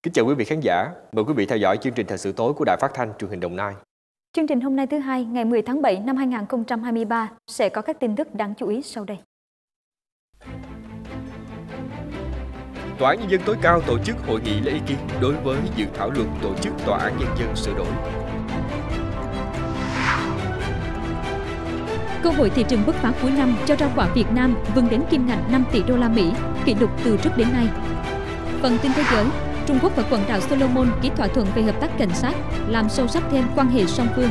Kính chào quý vị khán giả, mời quý vị theo dõi chương trình Thời sự tối của Đài Phát thanh Truyền hình Đồng Nai. Chương trình hôm nay thứ Hai, ngày 10 tháng 7 năm 2023 sẽ có các tin tức đáng chú ý sau đây. Tòa án Nhân dân tối cao tổ chức hội nghị lấy ý kiến đối với dự thảo luật tổ chức Tòa án Nhân dân sửa đổi. Cơ hội thị trường bứt phá cuối năm cho rau quả Việt Nam vươn đến kim ngạch 5 tỷ đô la Mỹ, kỷ lục từ trước đến nay. Phần tin thế giới, Trung Quốc và quần đảo Solomon ký thỏa thuận về hợp tác cảnh sát, làm sâu sắc thêm quan hệ song phương.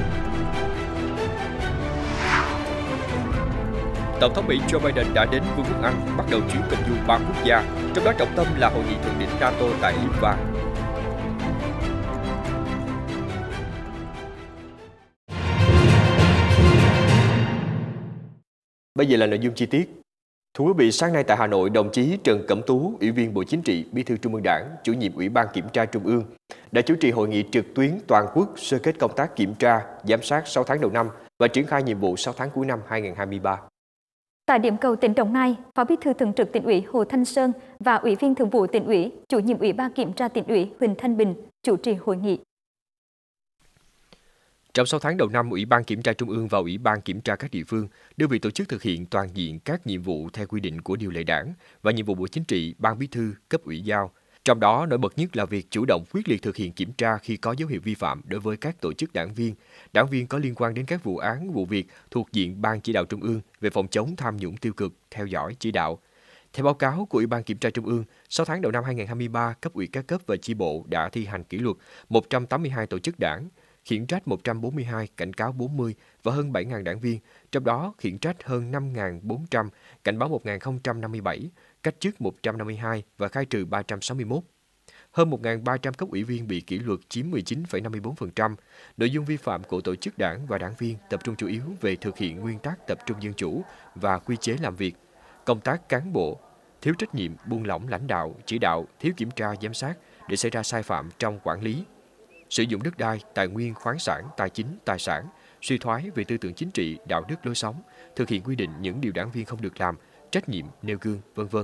Tổng thống Mỹ Joe Biden đã đến Vương quốc Anh bắt đầu chuyến công du 3 quốc gia, trong đó trọng tâm là hội nghị thượng đỉnh NATO tại Litva. Bây giờ là nội dung chi tiết. Thưa quý vị, sáng nay tại Hà Nội, đồng chí Trần Cẩm Tú, Ủy viên Bộ Chính trị, Bí thư Trung ương Đảng, Chủ nhiệm Ủy ban Kiểm tra Trung ương đã chủ trì hội nghị trực tuyến toàn quốc sơ kết công tác kiểm tra, giám sát 6 tháng đầu năm và triển khai nhiệm vụ 6 tháng cuối năm 2023. Tại điểm cầu tỉnh Đồng Nai, Phó Bí thư Thường trực Tỉnh ủy Hồ Thanh Sơn và Ủy viên Thường vụ Tỉnh ủy, Chủ nhiệm Ủy ban Kiểm tra Tỉnh ủy Huỳnh Thanh Bình chủ trì hội nghị. Trong 6 tháng đầu năm, Ủy ban Kiểm tra Trung ương và Ủy ban Kiểm tra các địa phương, đơn vị tổ chức thực hiện toàn diện các nhiệm vụ theo quy định của điều lệ Đảng và nhiệm vụ Bộ Chính trị, Ban Bí thư, cấp ủy giao. Trong đó, nổi bật nhất là việc chủ động quyết liệt thực hiện kiểm tra khi có dấu hiệu vi phạm đối với các tổ chức đảng viên có liên quan đến các vụ án, vụ việc thuộc diện Ban Chỉ đạo Trung ương về phòng chống tham nhũng tiêu cực, theo dõi, chỉ đạo. Theo báo cáo của Ủy ban Kiểm tra Trung ương, 6 tháng đầu năm 2023, cấp ủy các cấp và chi bộ đã thi hành kỷ luật 182 tổ chức đảng, khiển trách 142, cảnh cáo 40 và hơn 7.000 đảng viên, trong đó khiển trách hơn 5.400, cảnh báo 1.057, cách chức 152 và khai trừ 361. Hơn 1.300 cấp ủy viên bị kỷ luật chiếm 19,54%. Nội dung vi phạm của tổ chức đảng và đảng viên tập trung chủ yếu về thực hiện nguyên tắc tập trung dân chủ và quy chế làm việc, công tác cán bộ, thiếu trách nhiệm, buông lỏng lãnh đạo, chỉ đạo, thiếu kiểm tra, giám sát để xảy ra sai phạm trong quản lý, sử dụng đất đai, tài nguyên, khoáng sản, tài chính, tài sản, suy thoái về tư tưởng chính trị, đạo đức lối sống, thực hiện quy định những điều đảng viên không được làm, trách nhiệm, nêu gương, v.v.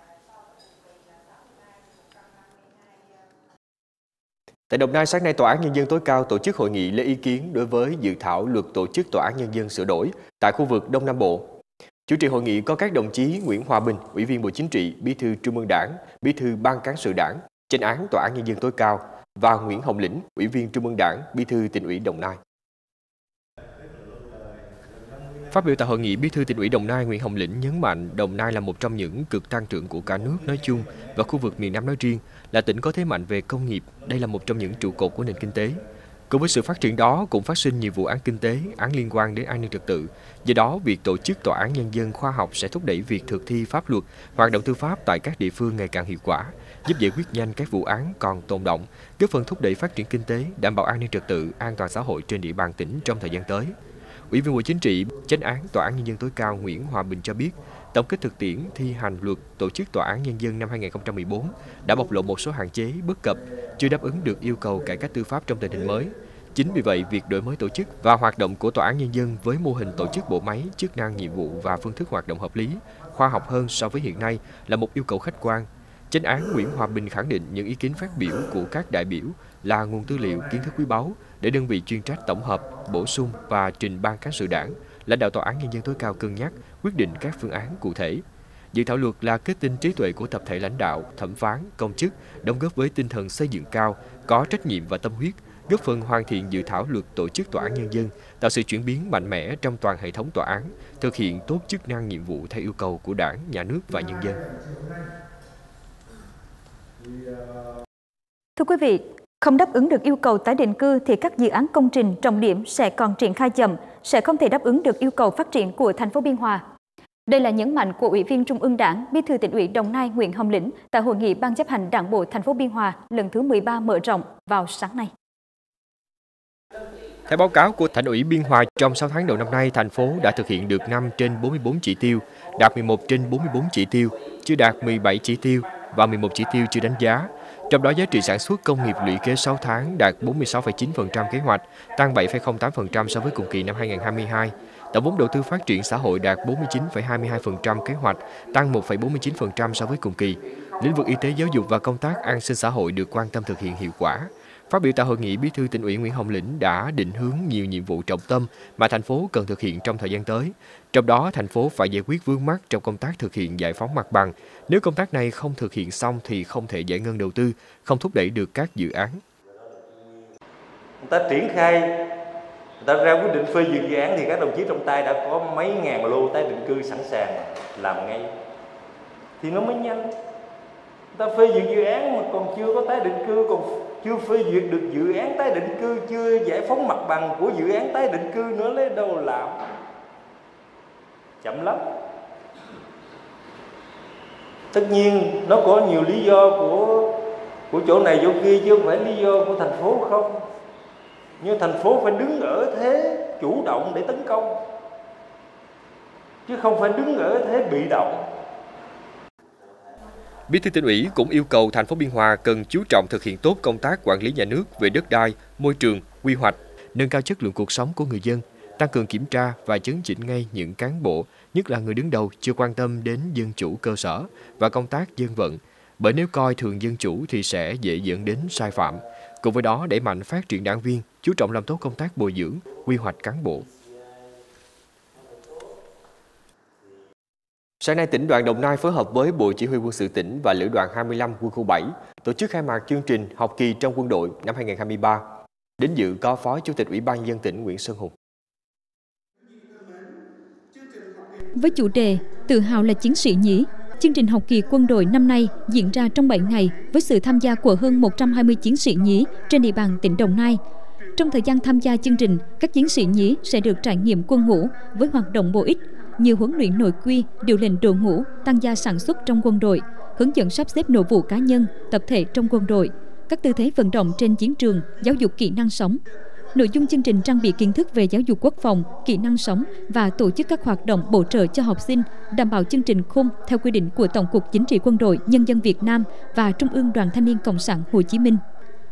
Tại Đồng Nai, sáng nay Tòa án Nhân dân tối cao tổ chức hội nghị lấy ý kiến đối với dự thảo luật tổ chức Tòa án Nhân dân sửa đổi tại khu vực Đông Nam Bộ. Chủ trì hội nghị có các đồng chí Nguyễn Hòa Bình, Ủy viên Bộ Chính trị, Bí thư Trung ương Đảng, Bí thư Ban Cán sự Đảng, Chánh án Tòa án Nhân dân tối cao và Nguyễn Hồng Lĩnh, Ủy viên Trung ương Đảng, Bí thư Tỉnh ủy Đồng Nai. Phát biểu tại hội nghị, Bí thư Tỉnh ủy Đồng Nai Nguyễn Hồng Lĩnh nhấn mạnh Đồng Nai là một trong những cực tăng trưởng của cả nước nói chung và khu vực miền Nam nói riêng, là tỉnh có thế mạnh về công nghiệp. Đây là một trong những trụ cột của nền kinh tế. Cùng với sự phát triển đó cũng phát sinh nhiều vụ án kinh tế, án liên quan đến an ninh trật tự. Do đó, việc tổ chức Tòa án Nhân dân khoa học sẽ thúc đẩy việc thực thi pháp luật, hoạt động tư pháp tại các địa phương ngày càng hiệu quả, giúp giải quyết nhanh các vụ án còn tồn động, góp phần thúc đẩy phát triển kinh tế, đảm bảo an ninh trật tự, an toàn xã hội trên địa bàn tỉnh trong thời gian tới. Ủy viên Bộ Chính trị, Chánh án Tòa án Nhân dân tối cao Nguyễn Hòa Bình cho biết, tổng kết thực tiễn thi hành luật tổ chức Tòa án Nhân dân năm 2014 đã bộc lộ một số hạn chế, bất cập, chưa đáp ứng được yêu cầu cải cách tư pháp trong tình hình mới. Chính vì vậy, việc đổi mới tổ chức và hoạt động của Tòa án Nhân dân với mô hình tổ chức bộ máy, chức năng, nhiệm vụ và phương thức hoạt động hợp lý, khoa học hơn so với hiện nay là một yêu cầu khách quan. Chánh án Nguyễn Hòa Bình khẳng định những ý kiến phát biểu của các đại biểu là nguồn tư liệu, kiến thức quý báu để đơn vị chuyên trách tổng hợp, bổ sung và trình Ban Cán sự Đảng, lãnh đạo Tòa án Nhân dân tối cao cân nhắc, quyết định các phương án cụ thể. Dự thảo luật là kết tinh trí tuệ của tập thể lãnh đạo, thẩm phán, công chức, đóng góp với tinh thần xây dựng cao, có trách nhiệm và tâm huyết, góp phần hoàn thiện dự thảo luật tổ chức Tòa án Nhân dân, tạo sự chuyển biến mạnh mẽ trong toàn hệ thống tòa án, thực hiện tốt chức năng nhiệm vụ theo yêu cầu của Đảng, Nhà nước và nhân dân. Thưa quý vị, không đáp ứng được yêu cầu tái định cư thì các dự án công trình trọng điểm sẽ còn triển khai chậm, sẽ không thể đáp ứng được yêu cầu phát triển của thành phố Biên Hòa. Đây là nhấn mạnh của Ủy viên Trung ương Đảng, Bí thư Tỉnh ủy Đồng Nai Nguyễn Hồng Lĩnh tại hội nghị Ban chấp hành Đảng bộ thành phố Biên Hòa lần thứ 13 mở rộng vào sáng nay. Theo báo cáo của Thành ủy Biên Hòa, trong 6 tháng đầu năm nay, thành phố đã thực hiện được 5 trên 44 chỉ tiêu, đạt 11 trên 44 chỉ tiêu, chưa đạt 17 chỉ tiêu và 11 chỉ tiêu chưa đánh giá. Trong đó, giá trị sản xuất công nghiệp lũy kế 6 tháng đạt 46,9% kế hoạch, tăng 7,08% so với cùng kỳ năm 2022. Tổng vốn đầu tư phát triển xã hội đạt 49,22% kế hoạch, tăng 1,49% so với cùng kỳ. Lĩnh vực y tế, giáo dục và công tác an sinh xã hội được quan tâm thực hiện hiệu quả. Phát biểu tại hội nghị, Bí thư Tỉnh ủy Nguyễn Hồng Lĩnh đã định hướng nhiều nhiệm vụ trọng tâm mà thành phố cần thực hiện trong thời gian tới. Trong đó, thành phố phải giải quyết vướng mắc trong công tác thực hiện giải phóng mặt bằng. Nếu công tác này không thực hiện xong thì không thể giải ngân đầu tư, không thúc đẩy được các dự án. Người ta triển khai, người ta ra quyết định phê duyệt dự án thì các đồng chí trong tay đã có mấy ngàn lô tái định cư sẵn sàng làm ngay. Thì nó mới nhanh. Người ta phê duyệt dự án mà còn chưa có tái định cư, còn chưa phê duyệt được dự án tái định cư, chưa giải phóng mặt bằng của dự án tái định cư nữa, lấy đâu làm. Chậm lắm. Tất nhiên nó có nhiều lý do của chỗ này chỗ kia chứ không phải lý do của thành phố không. Nhưng thành phố phải đứng ở thế chủ động để tấn công, chứ không phải đứng ở thế bị động. Bí thư Tỉnh ủy cũng yêu cầu thành phố Biên Hòa cần chú trọng thực hiện tốt công tác quản lý nhà nước về đất đai, môi trường, quy hoạch, nâng cao chất lượng cuộc sống của người dân, tăng cường kiểm tra và chấn chỉnh ngay những cán bộ, nhất là người đứng đầu chưa quan tâm đến dân chủ cơ sở và công tác dân vận, bởi nếu coi thường dân chủ thì sẽ dễ dẫn đến sai phạm. Cùng với đó, đẩy mạnh phát triển đảng viên, chú trọng làm tốt công tác bồi dưỡng, quy hoạch cán bộ. Sáng nay, tỉnh đoàn Đồng Nai phối hợp với Bộ Chỉ huy Quân sự tỉnh và Lữ đoàn 25 Quân khu 7 tổ chức khai mạc chương trình học kỳ trong quân đội năm 2023. Đến dự có Phó Chủ tịch Ủy ban Nhân dân tỉnh Nguyễn Sơn Hùng. Với chủ đề Tự hào là chiến sĩ nhí, chương trình học kỳ quân đội năm nay diễn ra trong 7 ngày với sự tham gia của hơn 120 chiến sĩ nhí trên địa bàn tỉnh Đồng Nai. Trong thời gian tham gia chương trình, các chiến sĩ nhí sẽ được trải nghiệm quân ngũ với hoạt động bổ ích như huấn luyện nội quy, điều lệnh đội ngũ, tăng gia sản xuất trong quân đội, hướng dẫn sắp xếp nội vụ cá nhân, tập thể trong quân đội, các tư thế vận động trên chiến trường, giáo dục kỹ năng sống. Nội dung chương trình trang bị kiến thức về giáo dục quốc phòng, kỹ năng sống và tổ chức các hoạt động bổ trợ cho học sinh, đảm bảo chương trình khung theo quy định của Tổng cục Chính trị Quân đội Nhân dân Việt Nam và Trung ương Đoàn Thanh niên Cộng sản Hồ Chí Minh.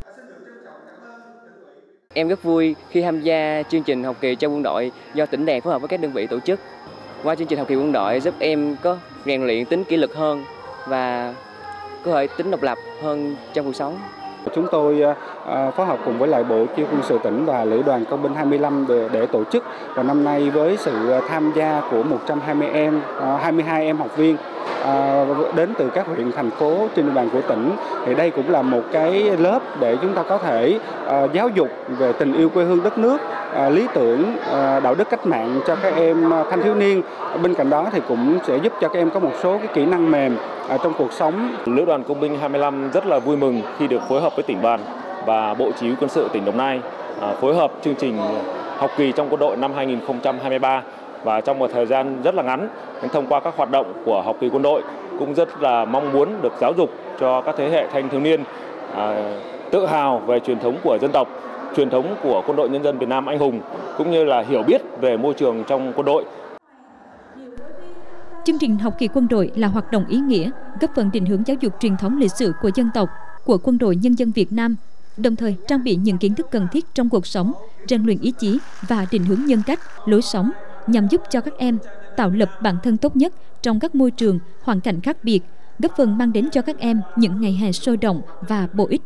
Em rất vui khi tham gia chương trình học kỳ trong quân đội do tỉnh đoàn phối hợp với các đơn vị tổ chức. Qua chương trình học kỳ quân đội giúp em có rèn luyện tính kỷ luật hơn và có thể tính độc lập hơn trong cuộc sống. Chúng tôi phối hợp cùng với lại Bộ Chỉ huy Quân sự tỉnh và Lữ đoàn Công binh 25 để tổ chức. Và năm nay với sự tham gia của 22 em học viên đến từ các huyện, thành phố trên địa bàn của tỉnh, thì đây cũng là một cái lớp để chúng ta có thể giáo dục về tình yêu quê hương đất nước, lý tưởng, đạo đức cách mạng cho các em thanh thiếu niên. Bên cạnh đó thì cũng sẽ giúp cho các em có một số cái kỹ năng mềm trong cuộc sống. Lữ đoàn Công binh 25 rất là vui mừng khi được phối hợp với tỉnh đoàn và Bộ Chỉ huy Quân sự tỉnh Đồng Nai phối hợp chương trình học kỳ trong quân đội năm 2023. Và trong một thời gian rất là ngắn, thông qua các hoạt động của học kỳ quân đội cũng rất là mong muốn được giáo dục cho các thế hệ thanh thiếu niên tự hào về truyền thống của dân tộc, truyền thống của Quân đội Nhân dân Việt Nam anh hùng, cũng như là hiểu biết về môi trường trong quân đội. Chương trình học kỳ quân đội là hoạt động ý nghĩa, góp phần định hướng giáo dục truyền thống lịch sử của dân tộc, của Quân đội Nhân dân Việt Nam, đồng thời trang bị những kiến thức cần thiết trong cuộc sống, rèn luyện ý chí và định hướng nhân cách, lối sống, nhằm giúp cho các em tạo lập bản thân tốt nhất trong các môi trường, hoàn cảnh khác biệt, góp phần mang đến cho các em những ngày hè sôi động và bổ ích.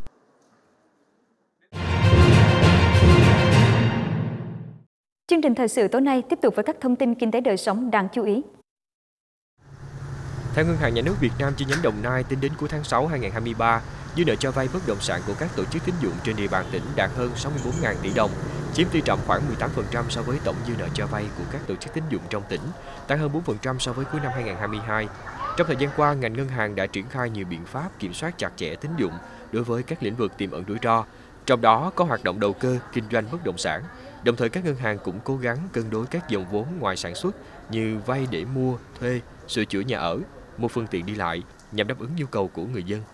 Chương trình thời sự tối nay tiếp tục với các thông tin kinh tế đời sống đáng chú ý. Theo Ngân hàng Nhà nước Việt Nam chi nhánh Đồng Nai, tính đến cuối tháng 6 2023, dư nợ cho vay bất động sản của các tổ chức tín dụng trên địa bàn tỉnh đạt hơn 64.000 tỷ đồng, chiếm tỷ trọng khoảng 18% so với tổng dư nợ cho vay của các tổ chức tín dụng trong tỉnh, tăng hơn 4% so với cuối năm 2022. Trong thời gian qua, ngành ngân hàng đã triển khai nhiều biện pháp kiểm soát chặt chẽ tín dụng đối với các lĩnh vực tiềm ẩn rủi ro, trong đó có hoạt động đầu cơ, kinh doanh bất động sản. Đồng thời các ngân hàng cũng cố gắng cân đối các dòng vốn ngoài sản xuất như vay để mua, thuê, sửa chữa nhà ở, mua phương tiện đi lại nhằm đáp ứng nhu cầu của người dân.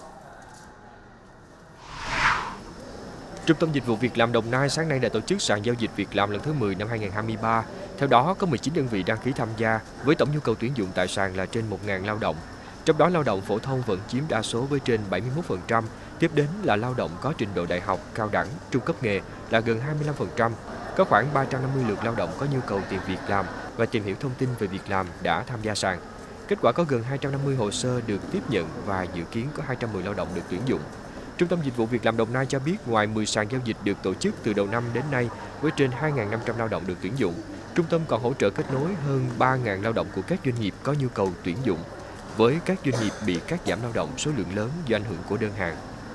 Trung tâm Dịch vụ Việc làm Đồng Nai sáng nay đã tổ chức sàn giao dịch việc làm lần thứ 10 năm 2023. Theo đó, có 19 đơn vị đăng ký tham gia với tổng nhu cầu tuyển dụng tại sàn là trên 1.000 lao động. Trong đó lao động phổ thông vẫn chiếm đa số với trên 71%, tiếp đến là lao động có trình độ đại học, cao đẳng, trung cấp nghề là gần 25%. Có khoảng 350 lượt lao động có nhu cầu tìm việc làm và tìm hiểu thông tin về việc làm đã tham gia sàn. Kết quả có gần 250 hồ sơ được tiếp nhận và dự kiến có 210 lao động được tuyển dụng. Trung tâm Dịch vụ Việc làm Đồng Nai cho biết ngoài 10 sàn giao dịch được tổ chức từ đầu năm đến nay với trên 2.500 lao động được tuyển dụng, trung tâm còn hỗ trợ kết nối hơn 3.000 lao động của các doanh nghiệp có nhu cầu tuyển dụng với các doanh nghiệp bị cắt giảm lao động số lượng lớn do ảnh hưởng của đơn hàng.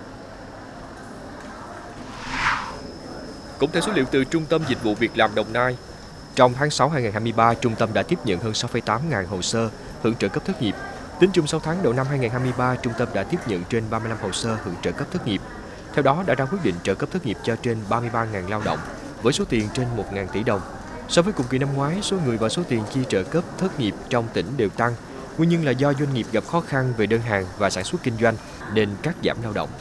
Cũng theo số liệu từ Trung tâm Dịch vụ Việc làm Đồng Nai, trong tháng 6 2023, trung tâm đã tiếp nhận hơn 6,8 ngàn hồ sơ hưởng trợ cấp thất nghiệp. Tính chung 6 tháng đầu năm 2023, trung tâm đã tiếp nhận trên 35 hồ sơ hưởng trợ cấp thất nghiệp. Theo đó, đã ra quyết định trợ cấp thất nghiệp cho trên 33.000 lao động với số tiền trên 1.000 tỷ đồng. So với cùng kỳ năm ngoái, số người và số tiền chi trợ cấp thất nghiệp trong tỉnh đều tăng. Nguyên nhân là do doanh nghiệp gặp khó khăn về đơn hàng và sản xuất kinh doanh nên cắt giảm lao động.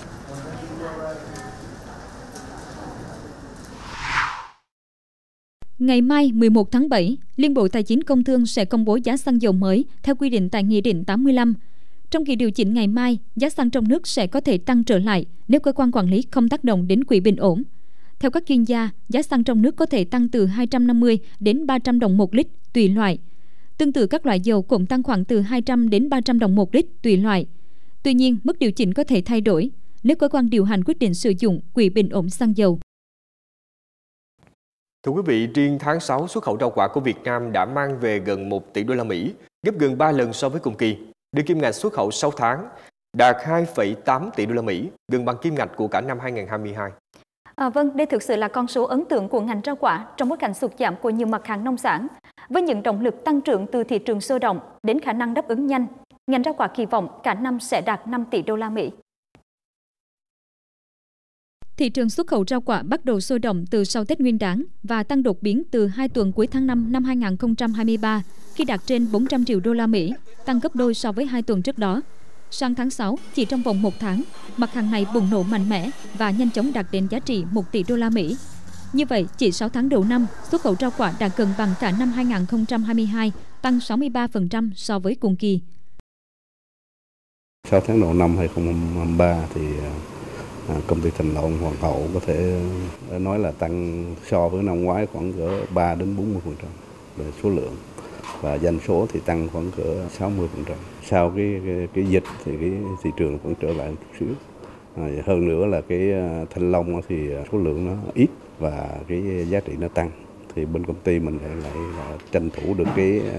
Ngày mai 11 tháng 7, Liên Bộ Tài chính Công Thương sẽ công bố giá xăng dầu mới theo quy định tại Nghị định 85. Trong kỳ điều chỉnh ngày mai, giá xăng trong nước sẽ có thể tăng trở lại nếu cơ quan quản lý không tác động đến quỹ bình ổn. Theo các chuyên gia, giá xăng trong nước có thể tăng từ 250 đến 300 đồng một lít tùy loại. Tương tự các loại dầu cũng tăng khoảng từ 200 đến 300 đồng một lít tùy loại. Tuy nhiên, mức điều chỉnh có thể thay đổi nếu cơ quan điều hành quyết định sử dụng quỹ bình ổn xăng dầu. Thưa quý vị, riêng tháng 6, xuất khẩu rau quả của Việt Nam đã mang về gần 1 tỷ đô la Mỹ, gấp gần 3 lần so với cùng kỳ. Đưa kim ngạch xuất khẩu 6 tháng đạt 2,8 tỷ đô la Mỹ, gần bằng kim ngạch của cả năm 2022. Vâng, đây thực sự là con số ấn tượng của ngành rau quả trong bối cảnh sụt giảm của nhiều mặt hàng nông sản. Với những động lực tăng trưởng từ thị trường sôi động đến khả năng đáp ứng nhanh, ngành rau quả kỳ vọng cả năm sẽ đạt 5 tỷ đô la Mỹ. Thị trường xuất khẩu rau quả bắt đầu sôi động từ sau Tết Nguyên đán và tăng đột biến từ 2 tuần cuối tháng 5 năm 2023 khi đạt trên 400 triệu đô la Mỹ, tăng gấp đôi so với 2 tuần trước đó. Sang tháng 6, chỉ trong vòng 1 tháng, mặt hàng này bùng nổ mạnh mẽ và nhanh chóng đạt đến giá trị 1 tỷ đô la Mỹ. Như vậy, chỉ 6 tháng đầu năm, xuất khẩu rau quả đã gần bằng cả năm 2022, tăng 63% so với cùng kỳ. 6 tháng đầu năm 2023 thì công ty Thành Long Hoàng Hậu có thể nói là tăng so với năm ngoái khoảng cỡ 3 đến 40% về số lượng, và doanh số thì tăng khoảng cỡ 60%. Sau cái dịch thì cái thị trường vẫn trở lại một chút xíu. Hơn nữa là cái Thanh Long thì số lượng nó ít và cái giá trị nó tăng. Thì bên công ty mình lại tranh thủ được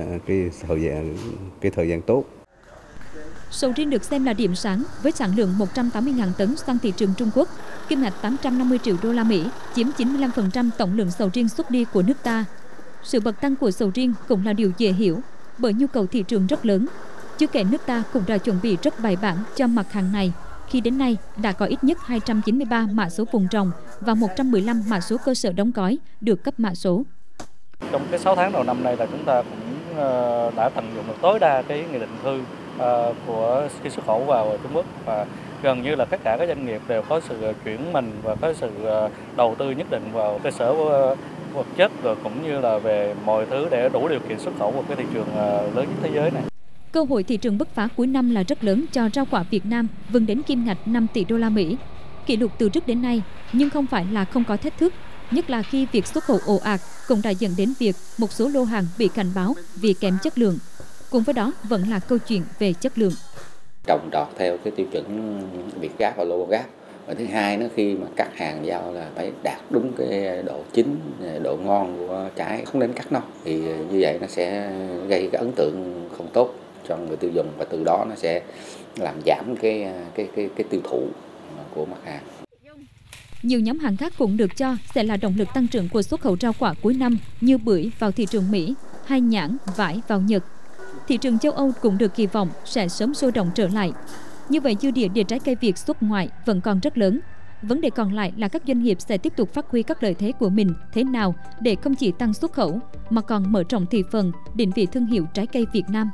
cái thời gian tốt. Sầu riêng được xem là điểm sáng với sản lượng 180.000 tấn sang thị trường Trung Quốc, kim ngạch 850 triệu đô la Mỹ, chiếm 95% tổng lượng sầu riêng xuất đi của nước ta. Sự bật tăng của sầu riêng cũng là điều dễ hiểu bởi nhu cầu thị trường rất lớn. Chưa kể nước ta cũng đã chuẩn bị rất bài bản cho mặt hàng này, khi đến nay đã có ít nhất 293 mã số vùng trồng và 115 mã số cơ sở đóng gói được cấp mã số. Trong cái 6 tháng đầu năm nay là chúng ta cũng đã tận dụng được tối đa cái nghị định thư của cái xuất khẩu vào Trung Quốc, và gần như là tất cả các doanh nghiệp đều có sự chuyển mình và có sự đầu tư nhất định vào cơ sở vật chất rồi cũng như là về mọi thứ để đủ điều kiện xuất khẩu vào cái thị trường lớn nhất thế giới này. Cơ hội thị trường bứt phá cuối năm là rất lớn cho rau quả Việt Nam, vươn đến kim ngạch 5 tỷ đô la Mỹ, kỷ lục từ trước đến nay, nhưng không phải là không có thách thức, nhất là khi việc xuất khẩu ồ ạt cũng đã dẫn đến việc một số lô hàng bị cảnh báo vì kém chất lượng. Cùng với đó vẫn là câu chuyện về chất lượng. Trồng trọt theo cái tiêu chuẩn Việt Gáp và Lô Gáp. Và thứ hai nó khi mà cắt hàng giao là phải đạt đúng cái độ chín, độ ngon của trái, không nên cắt nông. Thì như vậy nó sẽ gây cái ấn tượng không tốt cho người tiêu dùng và từ đó nó sẽ làm giảm cái tiêu thụ của mặt hàng. Nhiều nhóm hàng khác cũng được cho sẽ là động lực tăng trưởng của xuất khẩu rau quả cuối năm như bưởi vào thị trường Mỹ hay nhãn, vải vào Nhật. Thị trường châu Âu cũng được kỳ vọng sẽ sớm sôi động trở lại. Như vậy, dư địa trái cây Việt xuất ngoại vẫn còn rất lớn. Vấn đề còn lại là các doanh nghiệp sẽ tiếp tục phát huy các lợi thế của mình thế nào để không chỉ tăng xuất khẩu mà còn mở rộng thị phần, định vị thương hiệu trái cây Việt Nam.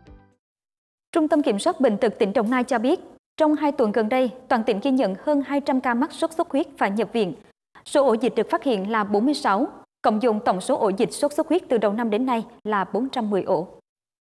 Trung tâm Kiểm soát Bệnh tật tỉnh Đồng Nai cho biết, trong 2 tuần gần đây, toàn tỉnh ghi nhận hơn 200 ca mắc sốt xuất huyết phải nhập viện. Số ổ dịch được phát hiện là 46, cộng dồn tổng số ổ dịch sốt xuất huyết từ đầu năm đến nay là 410 ổ.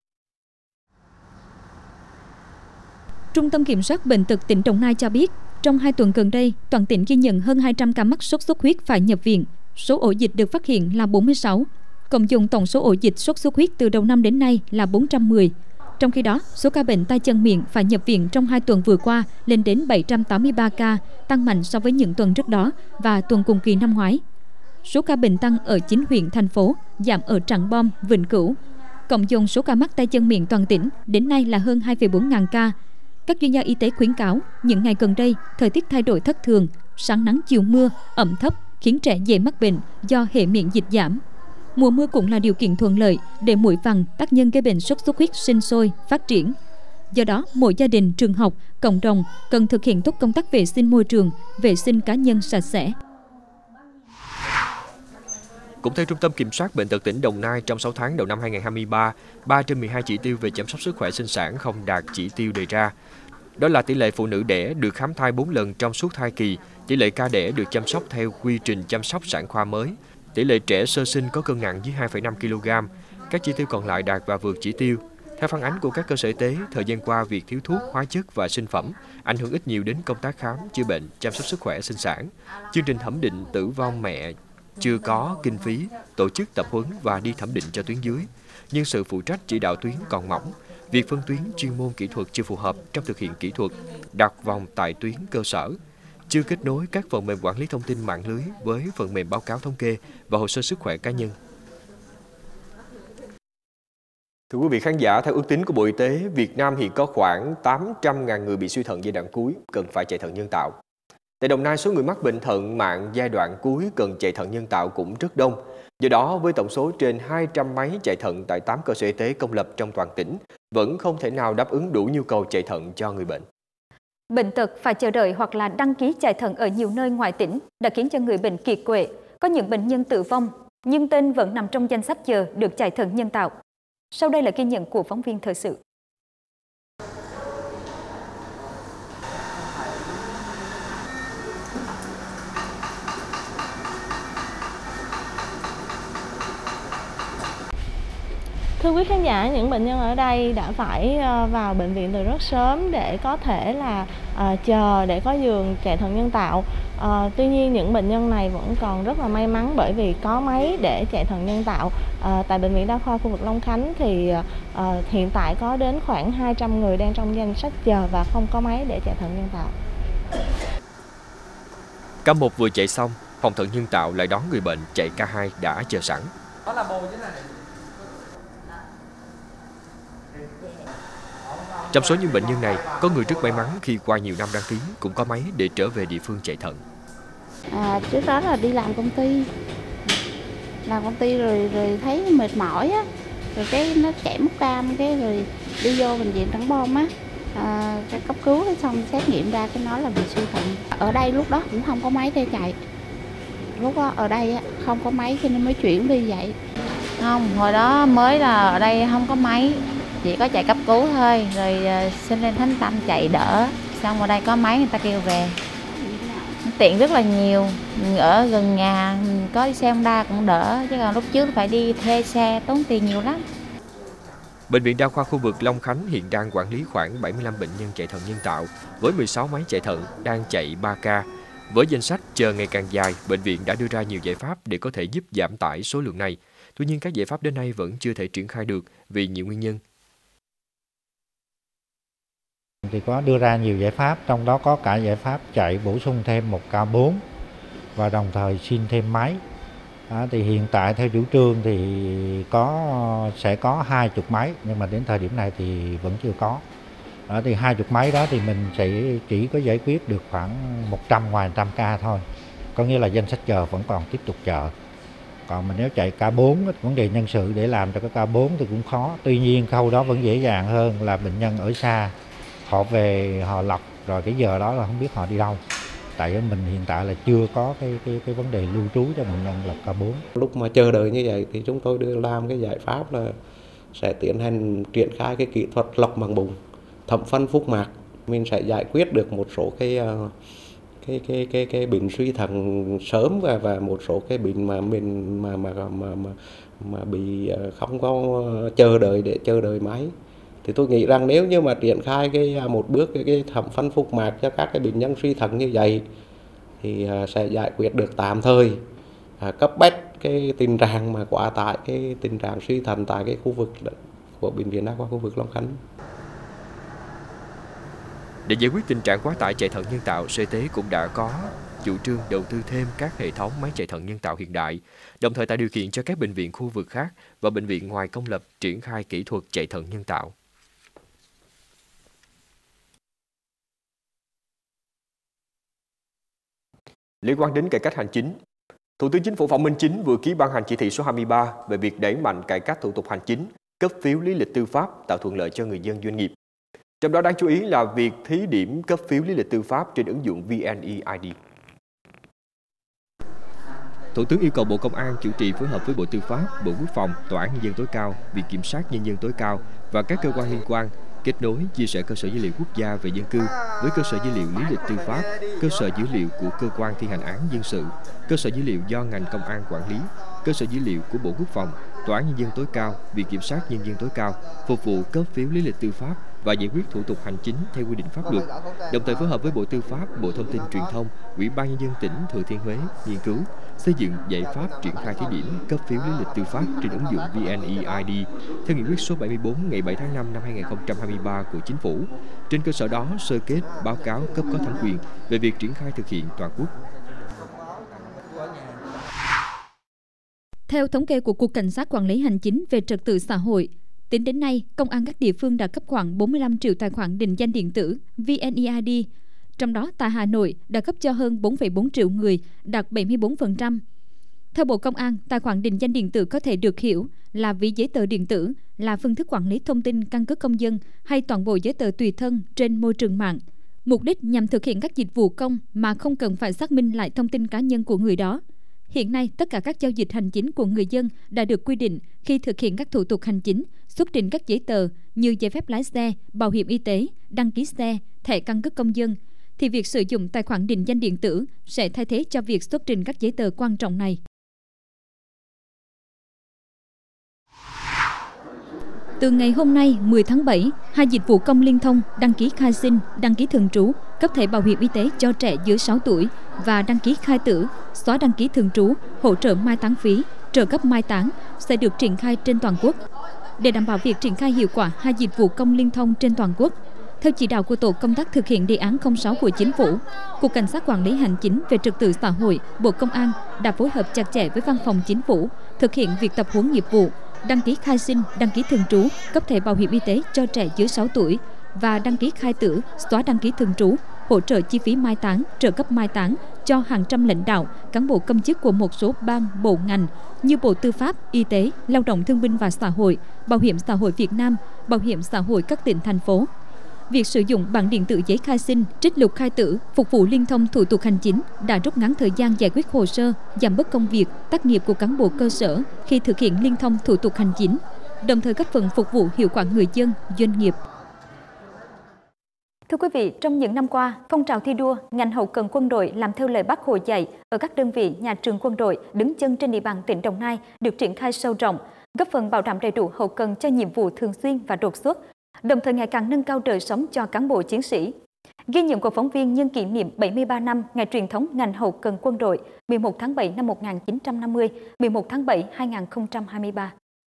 Trung tâm Kiểm soát Bệnh tật tỉnh Đồng Nai cho biết, trong 2 tuần gần đây, toàn tỉnh ghi nhận hơn 200 ca mắc sốt xuất huyết phải nhập viện. Số ổ dịch được phát hiện là 46, cộng dồn tổng số ổ dịch sốt xuất huyết từ đầu năm đến nay là 410. Trong khi đó, số ca bệnh tay chân miệng phải nhập viện trong 2 tuần vừa qua lên đến 783 ca, tăng mạnh so với những tuần trước đó và tuần cùng kỳ năm ngoái. Số ca bệnh tăng ở 9 huyện, thành phố, giảm ở Trảng Bom, Vĩnh Cửu. Cộng dồn số ca mắc tay chân miệng toàn tỉnh đến nay là hơn 2,4 ngàn ca. Các chuyên gia y tế khuyến cáo, những ngày gần đây, thời tiết thay đổi thất thường, sáng nắng chiều mưa, ẩm thấp khiến trẻ dễ mắc bệnh do hệ miễn dịch giảm. Mùa mưa cũng là điều kiện thuận lợi để muỗi vằn, tác nhân gây bệnh sốt xuất huyết sinh sôi, phát triển. Do đó, mỗi gia đình, trường học, cộng đồng cần thực hiện tốt công tác vệ sinh môi trường, vệ sinh cá nhân sạch sẽ. Cũng theo Trung tâm Kiểm soát Bệnh tật tỉnh Đồng Nai, trong 6 tháng đầu năm 2023, 3 trên 12 chỉ tiêu về chăm sóc sức khỏe sinh sản không đạt chỉ tiêu đề ra. Đó là tỷ lệ phụ nữ đẻ được khám thai 4 lần trong suốt thai kỳ, tỷ lệ ca đẻ được chăm sóc theo quy trình chăm sóc sản khoa mới, tỷ lệ trẻ sơ sinh có cân nặng dưới 2,5 kg. Các chỉ tiêu còn lại đạt và vượt chỉ tiêu. Theo phản ánh của các cơ sở y tế, thời gian qua việc thiếu thuốc, hóa chất và sinh phẩm ảnh hưởng ít nhiều đến công tác khám, chữa bệnh, chăm sóc sức khỏe sinh sản. Chương trình thẩm định tử vong mẹ chưa có kinh phí tổ chức tập huấn và đi thẩm định cho tuyến dưới. Nhưng sự phụ trách chỉ đạo tuyến còn mỏng. Việc phân tuyến chuyên môn kỹ thuật chưa phù hợp trong thực hiện kỹ thuật, đặt vòng tại tuyến cơ sở, chưa kết nối các phần mềm quản lý thông tin mạng lưới với phần mềm báo cáo thống kê và hồ sơ sức khỏe cá nhân. Thưa quý vị khán giả, theo ước tính của Bộ Y tế, Việt Nam hiện có khoảng 800.000 người bị suy thận giai đoạn cuối cần phải chạy thận nhân tạo. Tại Đồng Nai, số người mắc bệnh thận mạng giai đoạn cuối cần chạy thận nhân tạo cũng rất đông. Do đó, với tổng số trên 200 máy chạy thận tại 8 cơ sở y tế công lập trong toàn tỉnh, vẫn không thể nào đáp ứng đủ nhu cầu chạy thận cho người bệnh. Bệnh tật phải chờ đợi hoặc là đăng ký chạy thận ở nhiều nơi ngoài tỉnh đã khiến cho người bệnh kiệt quệ. Có những bệnh nhân tử vong, nhưng tên vẫn nằm trong danh sách chờ được chạy thận nhân tạo. Sau đây là ghi nhận của phóng viên thời sự. Thưa quý khán giả, những bệnh nhân ở đây đã phải vào bệnh viện từ rất sớm để có thể là chờ để có giường chạy thận nhân tạo. Tuy nhiên những bệnh nhân này vẫn còn rất là may mắn bởi vì có máy để chạy thận nhân tạo. Tại Bệnh viện Đa khoa khu vực Long Khánh thì hiện tại có đến khoảng 200 người đang trong danh sách chờ và không có máy để chạy thận nhân tạo. Ca 1 vừa chạy xong, phòng thận nhân tạo lại đón người bệnh chạy ca 2 đã chờ sẵn. Trong số những bệnh nhân này, có người rất may mắn khi qua nhiều năm đăng ký cũng có máy để trở về địa phương chạy thận. Trước đó là đi làm công ty rồi thấy mệt mỏi á, rồi cái nó chảy mất cam, cái rồi đi vô bệnh viện Trảng Bom á, cái cấp cứu xong xét nghiệm ra cái nói là bị suy thận. Ở đây lúc đó cũng không có máy để chạy, lúc đó ở đây á, không có máy cho nên mới chuyển đi vậy. Không, hồi đó mới là ở đây không có máy, chỉ có chạy cấp cứu thôi, rồi xin lên Thánh Tâm chạy đỡ, xong ở đây có máy người ta kêu về. Tiện rất là nhiều, ở gần nhà có xe Honda cũng đỡ, chứ còn lúc trước phải đi thuê xe tốn tiền nhiều lắm. Bệnh viện Đa khoa khu vực Long Khánh hiện đang quản lý khoảng 75 bệnh nhân chạy thận nhân tạo với 16 máy chạy thận đang chạy 3 ca. Với danh sách chờ ngày càng dài, bệnh viện đã đưa ra nhiều giải pháp để có thể giúp giảm tải số lượng này. Tuy nhiên các giải pháp đến nay vẫn chưa thể triển khai được vì nhiều nguyên nhân. Thì có đưa ra nhiều giải pháp, trong đó có cả giải pháp chạy bổ sung thêm một ca 4 và đồng thời xin thêm máy. Thì hiện tại theo chủ trương thì sẽ có 20 máy, nhưng mà đến thời điểm này thì vẫn chưa có. Thì 20 máy đó thì mình sẽ chỉ có giải quyết được khoảng 100 ngoài 100 ca thôi. Có nghĩa là danh sách chờ vẫn còn tiếp tục chờ. Còn mình nếu chạy ca 4, vấn đề nhân sự để làm cho cái ca 4 thì cũng khó. Tuy nhiên khâu đó vẫn dễ dàng hơn là bệnh nhân ở xa, họ về họ lọc rồi cái giờ đó là không biết họ đi đâu. Tại mình hiện tại là chưa có cái vấn đề lưu trú cho bệnh nhân là ca 4. Lúc mà chờ đợi như vậy thì chúng tôi đưa làm cái giải pháp là sẽ tiến hành triển khai cái kỹ thuật lọc bằng bụng, thẩm phân phúc mạc. Mình sẽ giải quyết được một số cái bệnh suy thận sớm và một số cái bệnh mà mình mà bị không có chờ đợi máy. Thì tôi nghĩ rằng nếu như mà triển khai một bước cái thẩm phân phúc mạc cho các cái bệnh nhân suy thận như vậy thì sẽ giải quyết được tạm thời cấp bách cái tình trạng mà quá tải, cái tình trạng suy thận tại cái khu của Bệnh viện Đa khoa khu vực Long Khánh. Để giải quyết tình trạng quá tải chạy thận nhân tạo, Sở Y tế cũng đã có chủ trương đầu tư thêm các hệ thống máy chạy thận nhân tạo hiện đại, đồng thời tạo điều kiện cho các bệnh viện khu vực khác và bệnh viện ngoài công lập triển khai kỹ thuật chạy thận nhân tạo. Liên quan đến cải cách hành chính, Thủ tướng Chính phủ Phạm Minh Chính vừa ký ban hành chỉ thị số 23 về việc đẩy mạnh cải cách thủ tục hành chính, cấp phiếu lý lịch tư pháp, tạo thuận lợi cho người dân doanh nghiệp. Trong đó đáng chú ý là việc thí điểm cấp phiếu lý lịch tư pháp trên ứng dụng VNeID. Thủ tướng yêu cầu Bộ Công an chủ trì phối hợp với Bộ Tư pháp, Bộ Quốc phòng, Tòa án Nhân dân tối cao, Viện Kiểm sát Nhân dân tối cao và các cơ quan liên quan kết nối, chia sẻ cơ sở dữ liệu quốc gia về dân cư với cơ sở dữ liệu lý lịch tư pháp, cơ sở dữ liệu của cơ quan thi hành án dân sự, cơ sở dữ liệu do ngành công an quản lý, cơ sở dữ liệu của Bộ Quốc phòng, Tòa án Nhân dân tối cao, Viện Kiểm sát Nhân dân tối cao, phục vụ cấp phiếu lý lịch tư pháp và giải quyết thủ tục hành chính theo quy định pháp luật. Đồng thời phối hợp với Bộ Tư pháp, Bộ Thông tin Truyền thông, Ủy ban Nhân dân tỉnh Thừa Thiên Huế nghiên cứu xây dựng giải pháp triển khai thí điểm cấp phiếu lý lịch tư pháp trên ứng dụng VNeID theo nghị quyết số 74 ngày 7 tháng 5 năm 2023 của Chính phủ. Trên cơ sở đó, sơ kết báo cáo cấp có thẩm quyền về việc triển khai thực hiện toàn quốc. Theo thống kê của Cục Cảnh sát Quản lý Hành chính về Trật tự xã hội, tính đến nay, Công an các địa phương đã cấp khoảng 45 triệu tài khoản định danh điện tử VNeID. Trong đó, tại Hà Nội đã cấp cho hơn 4,4 triệu người, đạt 74%. Theo Bộ Công an, tài khoản định danh điện tử có thể được hiểu là ví giấy tờ điện tử, là phương thức quản lý thông tin căn cước công dân hay toàn bộ giấy tờ tùy thân trên môi trường mạng. Mục đích nhằm thực hiện các dịch vụ công mà không cần phải xác minh lại thông tin cá nhân của người đó. Hiện nay, tất cả các giao dịch hành chính của người dân đã được quy định khi thực hiện các thủ tục hành chính, xuất trình các giấy tờ như giấy phép lái xe, bảo hiểm y tế, đăng ký xe, thẻ căn cước công dân, thì việc sử dụng tài khoản định danh điện tử sẽ thay thế cho việc xuất trình các giấy tờ quan trọng này. Từ ngày hôm nay 10 tháng 7, 2 dịch vụ công liên thông đăng ký khai sinh, đăng ký thường trú, cấp thẻ bảo hiểm y tế cho trẻ dưới 6 tuổi và đăng ký khai tử, xóa đăng ký thường trú, hỗ trợ mai táng phí, trợ cấp mai táng sẽ được triển khai trên toàn quốc. Để đảm bảo việc triển khai hiệu quả 2 dịch vụ công liên thông trên toàn quốc, theo chỉ đạo của Tổ công tác thực hiện đề án 06 của Chính phủ, Cục Cảnh sát Quản lý Hành chính về Trật tự xã hội, Bộ Công an đã phối hợp chặt chẽ với Văn phòng Chính phủ thực hiện việc tập huấn nghiệp vụ, đăng ký khai sinh, đăng ký thường trú, cấp thẻ bảo hiểm y tế cho trẻ dưới 6 tuổi và đăng ký khai tử, xóa đăng ký thường trú, hỗ trợ chi phí mai táng, trợ cấp mai táng cho hàng trăm lãnh đạo, cán bộ công chức của một số ban, bộ ngành như Bộ Tư pháp, Y tế, Lao động Thương binh và Xã hội, Bảo hiểm xã hội Việt Nam, Bảo hiểm xã hội các tỉnh, thành phố. Việc sử dụng bản điện tử giấy khai sinh, trích lục khai tử, phục vụ liên thông thủ tục hành chính đã rút ngắn thời gian giải quyết hồ sơ, giảm bớt công việc, tác nghiệp của cán bộ cơ sở khi thực hiện liên thông thủ tục hành chính, đồng thời góp phần phục vụ hiệu quả người dân, doanh nghiệp. Thưa quý vị, trong những năm qua, phong trào thi đua ngành hậu cần quân đội làm theo lời Bác Hồ dạy ở các đơn vị nhà trường quân đội đứng chân trên địa bàn tỉnh Đồng Nai được triển khai sâu rộng, góp phần bảo đảm đầy đủ hậu cần cho nhiệm vụ thường xuyên và đột xuất, đồng thời ngày càng nâng cao đời sống cho cán bộ chiến sĩ. Ghi nhận của phóng viên nhân kỷ niệm 73 năm ngày truyền thống ngành hậu cần quân đội 11 tháng 7 năm 1950, 11 tháng 7 2023.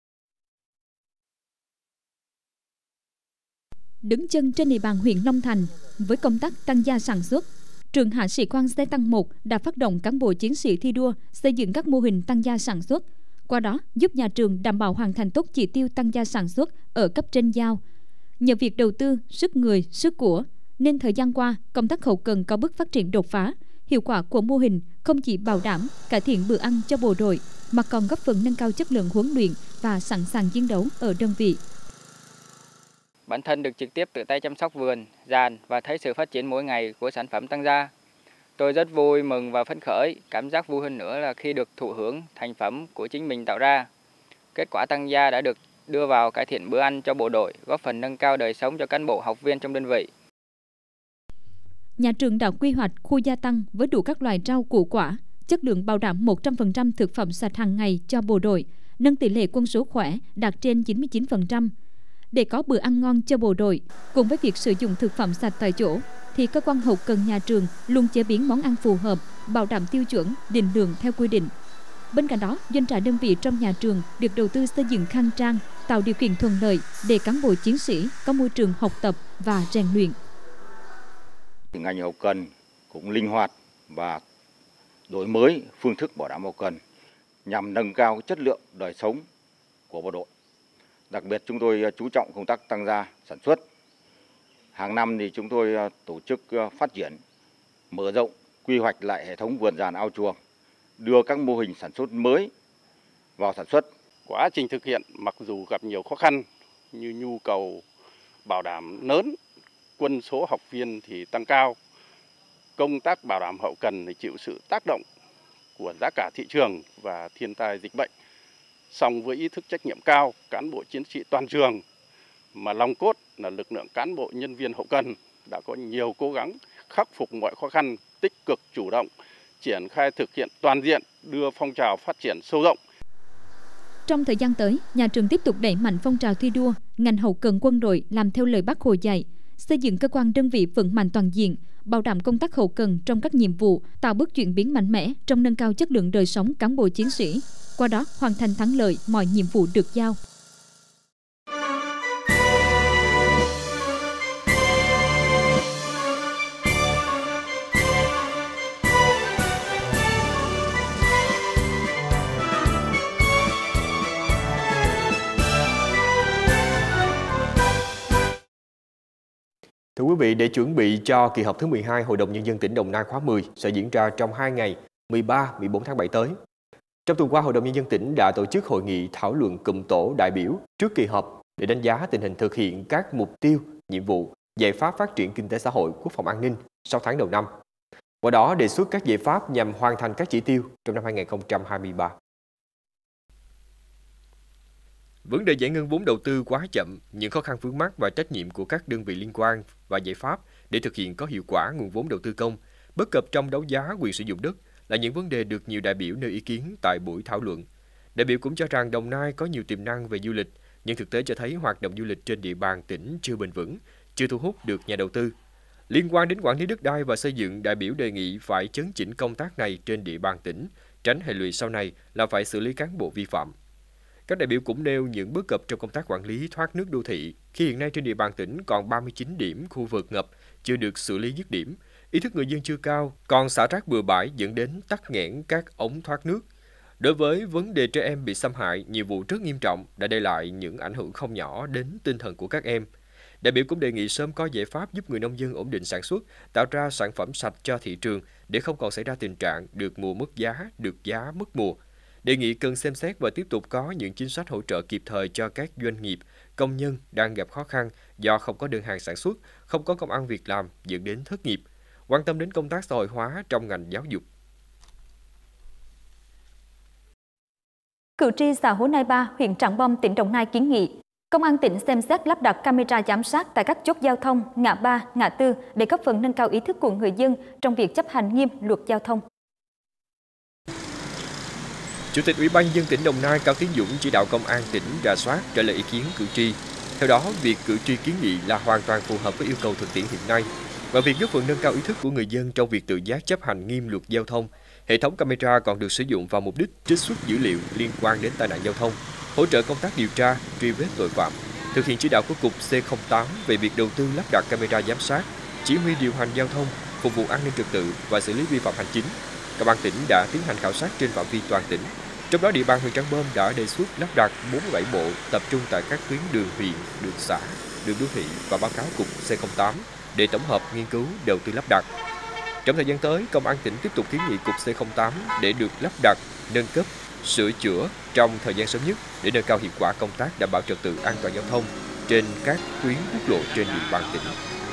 Đứng chân trên địa bàn huyện Long Thành với công tác tăng gia sản xuất, trường Hạ sĩ quan xe tăng 1 đã phát động cán bộ chiến sĩ thi đua xây dựng các mô hình tăng gia sản xuất, qua đó giúp nhà trường đảm bảo hoàn thành tốt chỉ tiêu tăng gia sản xuất ở cấp trên giao. Nhờ việc đầu tư sức người, sức của, nên thời gian qua, công tác hậu cần có bước phát triển đột phá. Hiệu quả của mô hình không chỉ bảo đảm cải thiện bữa ăn cho bộ đội, mà còn góp phần nâng cao chất lượng huấn luyện và sẵn sàng chiến đấu ở đơn vị. Bản thân được trực tiếp tự tay chăm sóc vườn, giàn và thấy sự phát triển mỗi ngày của sản phẩm tăng gia. Tôi rất vui mừng và phấn khởi, cảm giác vui hơn nữa là khi được thụ hưởng thành phẩm của chính mình tạo ra. Kết quả tăng gia đã được đưa vào cải thiện bữa ăn cho bộ đội, góp phần nâng cao đời sống cho cán bộ học viên trong đơn vị. Nhà trường đã quy hoạch khu gia tăng với đủ các loại rau củ quả, chất lượng bảo đảm 100% thực phẩm sạch hàng ngày cho bộ đội, nâng tỷ lệ quân số khỏe đạt trên 99%. Để có bữa ăn ngon cho bộ đội, cùng với việc sử dụng thực phẩm sạch tại chỗ, thì cơ quan hậu cần nhà trường luôn chế biến món ăn phù hợp, bảo đảm tiêu chuẩn, định lượng theo quy định. Bên cạnh đó, doanh trại đơn vị trong nhà trường được đầu tư xây dựng khang trang, tạo điều kiện thuận lợi để cán bộ chiến sĩ có môi trường học tập và rèn luyện. Ngành hậu cần cũng linh hoạt và đổi mới phương thức bảo đảm hậu cần nhằm nâng cao chất lượng đời sống của bộ đội. Đặc biệt chúng tôi chú trọng công tác tăng gia sản xuất. Hàng năm thì chúng tôi tổ chức phát triển, mở rộng, quy hoạch lại hệ thống vườn giàn ao chuồng, đưa các mô hình sản xuất mới vào sản xuất. Quá trình thực hiện mặc dù gặp nhiều khó khăn như nhu cầu bảo đảm lớn, quân số học viên thì tăng cao, công tác bảo đảm hậu cần thì chịu sự tác động của giá cả thị trường và thiên tai dịch bệnh. Song với ý thức trách nhiệm cao, cán bộ chiến sĩ toàn trường mà lòng cốt là lực lượng cán bộ nhân viên hậu cần đã có nhiều cố gắng khắc phục mọi khó khăn, tích cực chủ động, triển khai thực hiện toàn diện, đưa phong trào phát triển sâu rộng. Trong thời gian tới, nhà trường tiếp tục đẩy mạnh phong trào thi đua, ngành hậu cần quân đội làm theo lời Bác Hồ dạy, xây dựng cơ quan đơn vị vững mạnh toàn diện, bảo đảm công tác hậu cần trong các nhiệm vụ, tạo bước chuyển biến mạnh mẽ trong nâng cao chất lượng đời sống cán bộ chiến sĩ, qua đó hoàn thành thắng lợi mọi nhiệm vụ được giao. Thưa quý vị, để chuẩn bị cho kỳ họp thứ 12 Hội đồng Nhân dân tỉnh Đồng Nai khóa 10 sẽ diễn ra trong 2 ngày 13-14 tháng 7 tới. Trong tuần qua, Hội đồng Nhân dân tỉnh đã tổ chức hội nghị thảo luận cụm tổ đại biểu trước kỳ họp để đánh giá tình hình thực hiện các mục tiêu, nhiệm vụ, giải pháp phát triển kinh tế xã hội, quốc phòng an ninh 6 tháng đầu năm. Qua đó đề xuất các giải pháp nhằm hoàn thành các chỉ tiêu trong năm 2023. Vấn đề giải ngân vốn đầu tư quá chậm, những khó khăn vướng mắc và trách nhiệm của các đơn vị liên quan và giải pháp để thực hiện có hiệu quả nguồn vốn đầu tư công, bất cập trong đấu giá quyền sử dụng đất là những vấn đề được nhiều đại biểu nêu ý kiến tại buổi thảo luận. Đại biểu cũng cho rằng Đồng Nai có nhiều tiềm năng về du lịch, nhưng thực tế cho thấy hoạt động du lịch trên địa bàn tỉnh chưa bền vững, chưa thu hút được nhà đầu tư. Liên quan đến quản lý đất đai và xây dựng, đại biểu đề nghị phải chấn chỉnh công tác này trên địa bàn tỉnh, tránh hệ lụy sau này là phải xử lý cán bộ vi phạm. Các đại biểu cũng nêu những bất cập trong công tác quản lý thoát nước đô thị, khi hiện nay trên địa bàn tỉnh còn 39 điểm khu vực ngập chưa được xử lý dứt điểm, ý thức người dân chưa cao, còn xả rác bừa bãi dẫn đến tắc nghẽn các ống thoát nước. Đối với vấn đề trẻ em bị xâm hại, nhiều vụ rất nghiêm trọng đã để lại những ảnh hưởng không nhỏ đến tinh thần của các em. Đại biểu cũng đề nghị sớm có giải pháp giúp người nông dân ổn định sản xuất, tạo ra sản phẩm sạch cho thị trường để không còn xảy ra tình trạng được mùa mất giá, được giá mất mùa. Đề nghị cần xem xét và tiếp tục có những chính sách hỗ trợ kịp thời cho các doanh nghiệp, công nhân đang gặp khó khăn do không có đơn hàng sản xuất, không có công ăn việc làm dẫn đến thất nghiệp. Quan tâm đến công tác xã hội hóa trong ngành giáo dục. Cử tri xã Hố Nai 3, huyện Trảng Bom, tỉnh Đồng Nai kiến nghị Công an tỉnh xem xét lắp đặt camera giám sát tại các chốt giao thông, ngã ba, ngã tư để góp phần nâng cao ý thức của người dân trong việc chấp hành nghiêm luật giao thông. Chủ tịch Ủy ban Nhân dân tỉnh Đồng Nai Cao Tiến Dũng chỉ đạo công an tỉnh rà soát trả lời ý kiến cử tri. Theo đó, việc cử tri kiến nghị là hoàn toàn phù hợp với yêu cầu thực tiễn hiện nay và việc góp phần nâng cao ý thức của người dân trong việc tự giác chấp hành nghiêm luật giao thông. Hệ thống camera còn được sử dụng vào mục đích trích xuất dữ liệu liên quan đến tai nạn giao thông, hỗ trợ công tác điều tra, truy vết tội phạm, thực hiện chỉ đạo của Cục C08 về việc đầu tư lắp đặt camera giám sát, chỉ huy điều hành giao thông, phục vụ an ninh trật tự và xử lý vi phạm hành chính. Công an tỉnh đã tiến hành khảo sát trên phạm vi toàn tỉnh. Trong đó, địa bàn huyện Trảng Bom đã đề xuất lắp đặt 47 bộ tập trung tại các tuyến đường huyện, đường xã, đường đô thị và báo cáo Cục C08 để tổng hợp nghiên cứu đầu tư lắp đặt. Trong thời gian tới, Công an tỉnh tiếp tục kiến nghị Cục C08 để được lắp đặt, nâng cấp, sửa chữa trong thời gian sớm nhất để nâng cao hiệu quả công tác đảm bảo trật tự an toàn giao thông trên các tuyến quốc lộ trên địa bàn tỉnh.